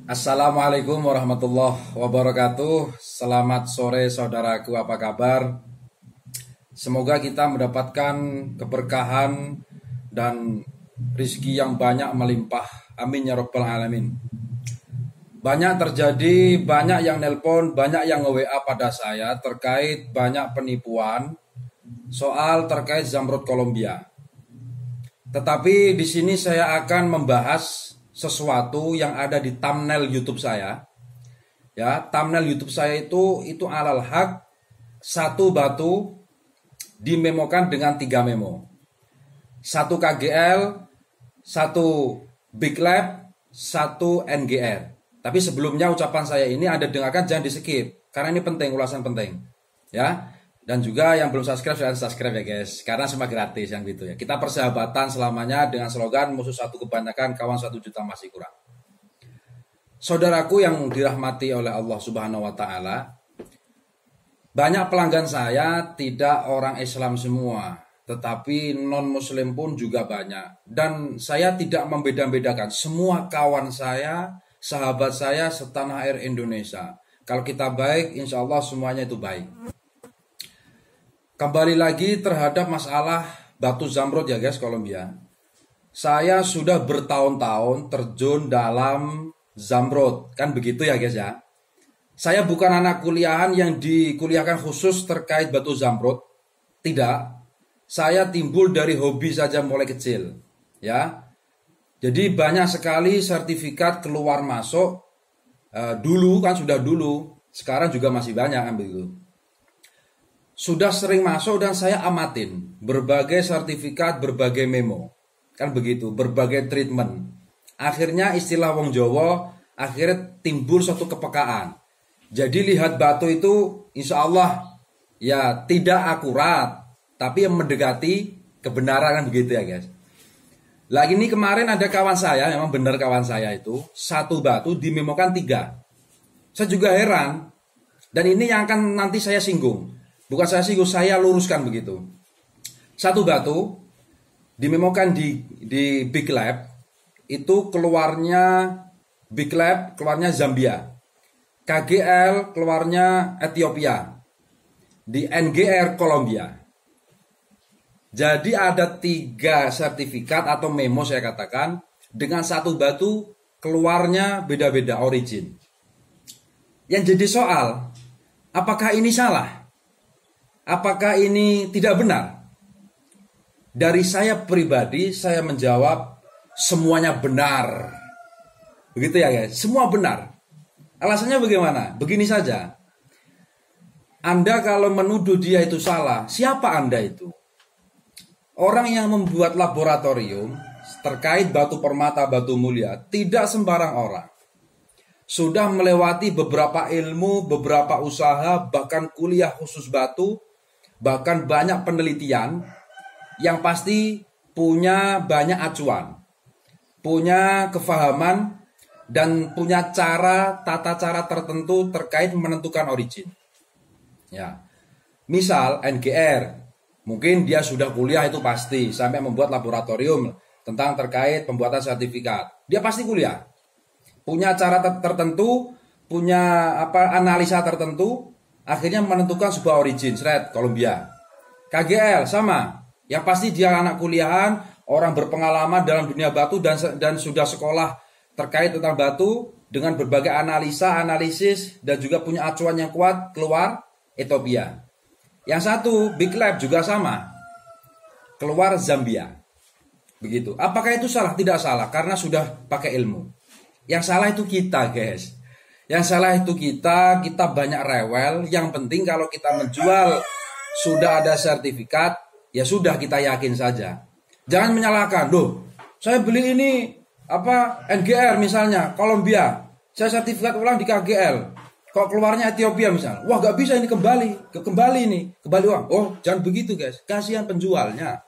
Assalamualaikum warahmatullahi wabarakatuh. Selamat sore saudaraku, apa kabar? Semoga kita mendapatkan keberkahan dan rizki yang banyak melimpah. Amin ya rabbal alamin. Banyak terjadi, banyak yang nelpon, banyak yang nge-WA pada saya terkait banyak penipuan soal terkait Zamrud Kolombia. Tetapi di sini saya akan membahas sesuatu yang ada di thumbnail YouTube saya. Ya, thumbnail YouTube saya itu alal haq, satu batu dimemokan dengan 3 memo. Satu KGL, satu Big Lab, satu NGR. Tapi sebelumnya ucapan saya ini Anda dengarkan, jangan di skip karena ini penting, ulasan penting. Ya. Dan juga yang belum subscribe, silahkan subscribe ya guys. Karena semua gratis yang gitu ya. Kita persahabatan selamanya dengan slogan musuh satu kebanyakan, kawan 1 juta masih kurang. Saudaraku yang dirahmati oleh Allah Subhanahu wa Ta'ala, banyak pelanggan saya tidak orang Islam semua, tetapi non-Muslim pun juga banyak. Dan saya tidak membeda-bedakan. Semua kawan saya, sahabat saya setanah air Indonesia. Kalau kita baik, insya Allah semuanya itu baik. Kembali lagi terhadap masalah batu Zamrud ya guys, Kolombia. Saya sudah bertahun-tahun terjun dalam Zamrud, kan begitu ya guys ya. Saya bukan anak kuliahan yang dikuliahkan khusus terkait batu Zamrud. Tidak. Saya timbul dari hobi saja mulai kecil, ya. Jadi banyak sekali sertifikat keluar masuk. Dulu kan sudah dulu, sekarang juga masih banyak kan begitu. Sudah sering masuk dan saya amatin berbagai sertifikat, berbagai memo. Kan begitu, berbagai treatment. Akhirnya istilah wong Jawa, akhirnya timbul suatu kepekaan. Jadi lihat batu itu insya Allah ya tidak akurat, tapi yang mendekati kebenaran kan begitu ya guys. Lagi ini kemarin ada kawan saya, memang benar kawan saya itu, satu batu dimemokan 3. Saya juga heran. Dan ini yang akan nanti saya singgung. Bukan saya singgung, saya luruskan begitu. Satu batu dimemokan di Big Lab, itu keluarnya Big Lab, keluarnya Zambia. KGL keluarnya Ethiopia. Di NGR Kolombia. Jadi ada 3 sertifikat atau memo saya katakan, dengan satu batu keluarnya beda-beda origin. Yang jadi soal, apakah ini salah? Apakah ini tidak benar? Dari saya pribadi, saya menjawab semuanya benar. Begitu ya guys, semua benar. Alasannya bagaimana? Begini saja. Anda kalau menuduh dia itu salah, siapa Anda itu? Orang yang membuat laboratorium terkait batu permata, batu mulia, tidak sembarang orang. Sudah melewati beberapa ilmu, beberapa usaha, bahkan kuliah khusus batu, bahkan banyak penelitian yang pasti punya banyak acuan, punya kefahaman, dan punya tata cara tertentu terkait menentukan origin. Ya, misal NGR, mungkin dia sudah kuliah itu pasti, sampai membuat laboratorium tentang terkait pembuatan sertifikat. Dia pasti kuliah, punya cara tertentu, punya analisa tertentu. Akhirnya menentukan sebuah origin, Kolombia. KGL sama, yang pasti dia anak kuliahan, orang berpengalaman dalam dunia batu dan sudah sekolah terkait tentang batu dengan berbagai analisa, analisis dan juga punya acuan yang kuat, keluar Ethiopia. Yang satu Big Lab juga sama, keluar Zambia. Begitu. Apakah itu salah? Tidak salah karena sudah pakai ilmu. Yang salah itu kita, guys. Yang salah itu kita banyak rewel. Yang penting kalau kita menjual sudah ada sertifikat, ya sudah kita yakin saja. Jangan menyalahkan, loh, saya beli ini NGR misalnya, Kolombia, saya sertifikat ulang di KGL, kok keluarnya Ethiopia misalnya, wah gak bisa ini kembali uang. Oh jangan begitu guys, kasihan penjualnya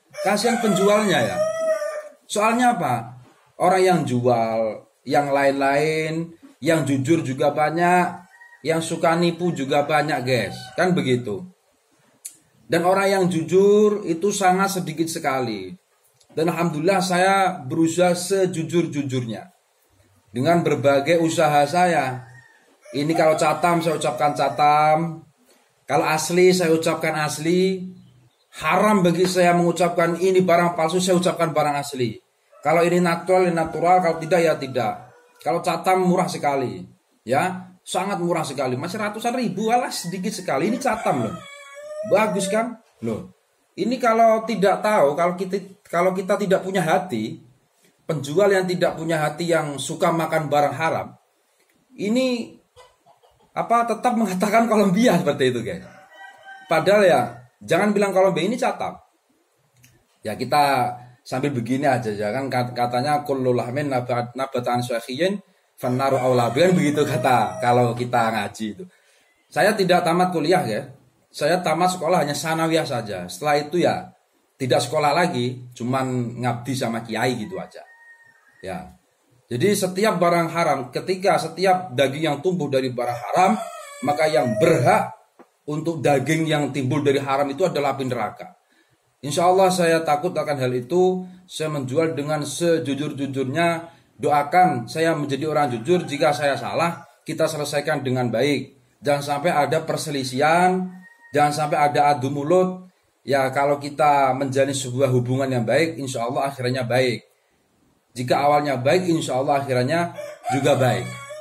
ya. Soalnya apa? Orang yang jual, yang lain-lain, yang jujur juga banyak, yang suka nipu juga banyak guys, kan begitu. Dan orang yang jujur itu sangat sedikit sekali. Dan alhamdulillah saya berusaha sejujur-jujurnya. dengan berbagai usaha saya. Ini kalau catam saya ucapkan catam, kalau asli saya ucapkan asli. Haram bagi saya mengucapkan ini barang palsu, saya ucapkan barang asli. Kalau ini natural, ini natural, kalau tidak ya tidak. Kalau catam murah sekali, ya sangat murah sekali, masih ratusan ribu, alah sedikit sekali. Ini catam loh, bagus kan? Loh, ini kalau tidak tahu, kalau kita tidak punya hati, penjual yang tidak punya hati yang suka makan barang haram, ini tetap mengatakan Kolombia seperti itu guys. Padahal ya jangan bilang Kolombia, ini catam. Ya kita sambil begini aja ya kan, katanya kullu lahmin nabatan syakhiyin fannaru aula bihi, begitu kata kalau kita ngaji itu. Saya tidak tamat kuliah ya. Saya tamat sekolah hanya sanawiyah saja. Setelah itu ya tidak sekolah lagi, cuman ngabdi sama kiai gitu aja. Ya. Jadi setiap barang haram, ketika setiap daging yang tumbuh dari barang haram, maka yang berhak untuk daging yang timbul dari haram itu adalah api neraka. Insya Allah saya takut akan hal itu. Saya menjual dengan sejujur-jujurnya. Doakan saya menjadi orang jujur. Jika saya salah, kita selesaikan dengan baik. Jangan sampai ada perselisihan, jangan sampai ada adu mulut. Ya kalau kita menjalin sebuah hubungan yang baik, insya Allah akhirnya baik. Jika awalnya baik, insya Allah akhirnya juga baik.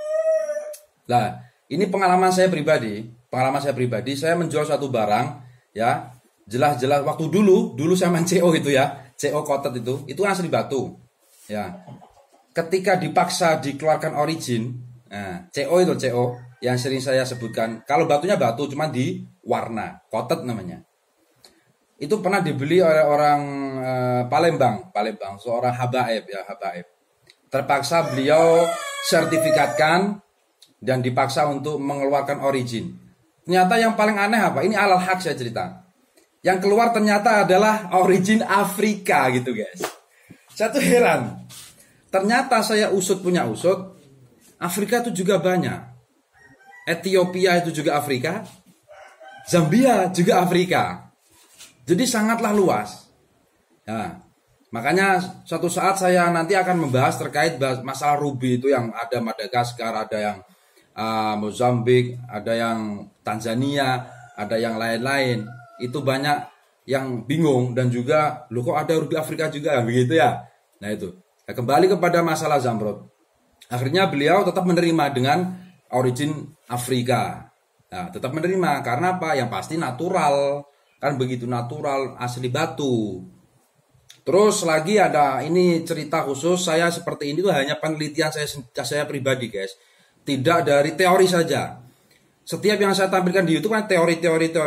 Nah, ini pengalaman saya pribadi. Saya menjual suatu barang, ya jelas-jelas waktu dulu saya main CO itu ya, CO kotet itu asli batu, ya. Ketika dipaksa dikeluarkan origin, nah, CO yang sering saya sebutkan. Kalau batunya batu, cuma di warna kotet namanya. Itu pernah dibeli oleh orang Palembang, seorang habaib. Terpaksa beliau sertifikatkan dan dipaksa untuk mengeluarkan origin. Ternyata yang paling aneh apa? Ini alal haq saya cerita. Yang keluar ternyata adalah origin Afrika gitu guys. Saya tuh heran. Ternyata saya punya usut, Afrika itu juga banyak. Ethiopia itu juga Afrika, Zambia juga Afrika. Jadi sangatlah luas. Nah, makanya suatu saat saya nanti akan membahas terkait masalah ruby itu, yang ada Madagaskar, ada yang Mozambik, ada yang Tanzania, ada yang lain-lain. Itu banyak yang bingung dan juga loh kok ada ruby Afrika juga begitu ya. Nah itu. Nah, kembali kepada masalah Zamrud. Akhirnya beliau tetap menerima dengan origin Afrika. Nah, tetap menerima karena apa? Yang pasti natural. Kan begitu, natural, asli batu. Terus lagi ada ini cerita khusus, saya seperti ini tuh hanya penelitian saya pribadi guys. Tidak dari teori saja. Setiap yang saya tampilkan di YouTube kan teori.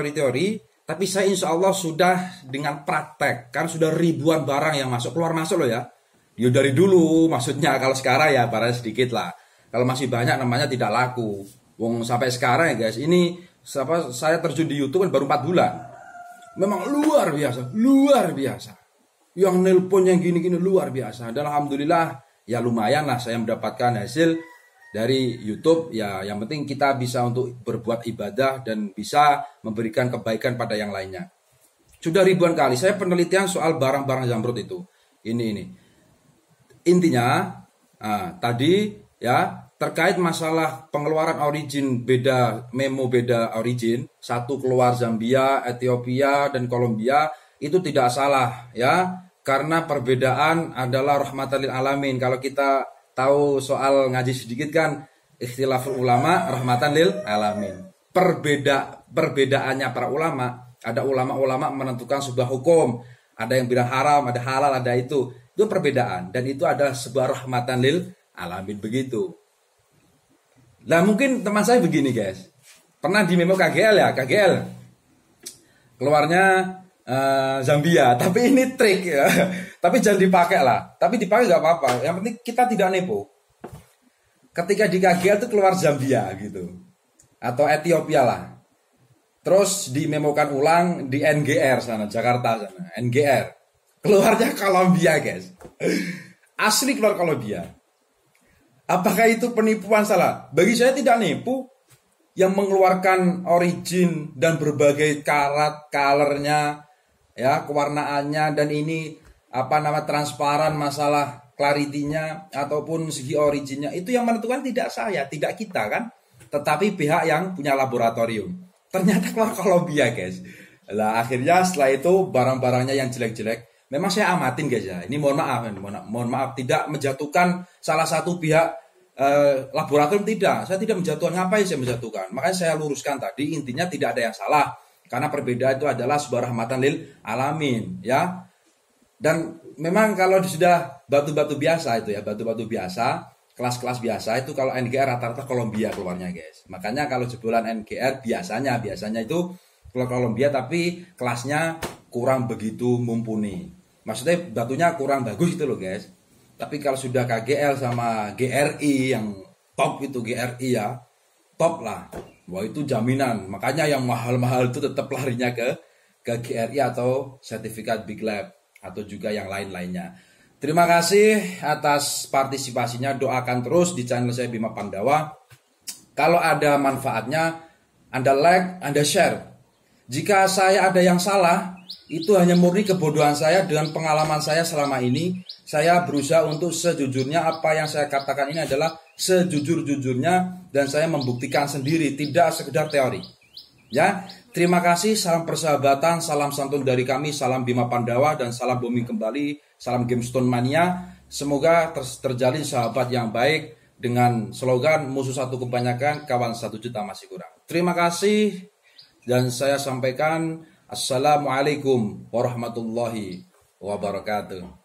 Tapi saya insya Allah sudah dengan praktek. Kan sudah ribuan barang yang keluar masuk loh ya. Ya dari dulu maksudnya, kalau sekarang ya barangnya sedikit lah. Kalau masih banyak namanya tidak laku. Wong sampai sekarang ya guys, ini saya terjun di YouTube kan baru 4 bulan. Memang luar biasa. Yang nelpon yang gini-gini luar biasa. Dan alhamdulillah ya lumayan lah saya mendapatkan hasil dari YouTube. Ya yang penting kita bisa untuk berbuat ibadah dan bisa memberikan kebaikan pada yang lainnya. Sudah ribuan kali saya penelitian soal barang-barang Zamrud itu. Ini. Intinya tadi ya terkait masalah pengeluaran origin beda origin, satu keluar Zambia, Ethiopia dan Kolombia, itu tidak salah ya, karena perbedaan adalah rahmatan lil alamin. Kalau kita tahu soal ngaji sedikit kan, ikhtilaful ulama rahmatan lil alamin. Perbedaannya para ulama, ada ulama-ulama menentukan sebuah hukum, ada yang bilang haram, ada halal, ada itu perbedaan, dan itu adalah sebuah rahmatan lil alamin begitu. Lah mungkin teman saya begini guys, pernah di memo KGL ya, KGL keluarnya Zambia, tapi ini trik ya, tapi jangan dipakai lah, tapi dipakai nggak apa-apa, yang penting kita tidak nepo. Ketika di KGL itu keluar Zambia gitu, atau Ethiopia lah, terus dimemokan ulang di NGR sana, Jakarta sana, NGR, keluarnya Kolombia guys, asli keluar Kolombia. Apakah itu penipuan? Salah. Bagi saya tidak nipu. Yang mengeluarkan origin dan berbagai colornya, ya, kewarnaannya, dan ini transparan masalah clarity-nya ataupun segi originnya itu yang menentukan tidak saya, tidak kita kan, tetapi pihak yang punya laboratorium. Ternyata keluar Kolombia guys. Lah akhirnya setelah itu barang-barangnya yang jelek-jelek, memang saya amatin guys ya. Ini mohon maaf, tidak menjatuhkan salah satu pihak laboratorium, tidak. Saya tidak menjatuhkan, ngapain saya menjatuhkan? Makanya saya luruskan tadi, intinya tidak ada yang salah. Karena perbedaan itu adalah sebuah rahmatan lil alamin, ya. Dan memang kalau sudah batu-batu biasa itu ya, batu-batu biasa, kelas-kelas biasa itu kalau NGR rata-rata Kolombia keluarnya guys. Makanya kalau jebolan NGR biasanya itu keluar Kolombia tapi kelasnya kurang begitu mumpuni. Maksudnya batunya kurang bagus itu loh guys. Tapi kalau sudah KGL sama GRI yang top itu GRI ya, top lah. Wah itu jaminan. Makanya yang mahal-mahal itu tetap larinya ke GRI atau sertifikat Big Lab atau juga yang lain-lainnya. Terima kasih atas partisipasinya. Doakan terus di channel saya Bima Pandawa. Kalau ada manfaatnya, Anda like, Anda share. Jika saya ada yang salah, itu hanya murni kebodohan saya dengan pengalaman saya selama ini. Saya berusaha untuk sejujurnya, apa yang saya katakan ini adalah sejujur-jujurnya dan saya membuktikan sendiri, tidak sekedar teori. Ya, terima kasih, salam persahabatan, salam santun dari kami, salam Bima Pandawa dan salam booming kembali, salam GameStone Mania. Semoga terjalin sahabat yang baik dengan slogan musuh satu kebanyakan, kawan 1 juta masih kurang. Terima kasih dan saya sampaikan assalamualaikum warahmatullahi wabarakatuh.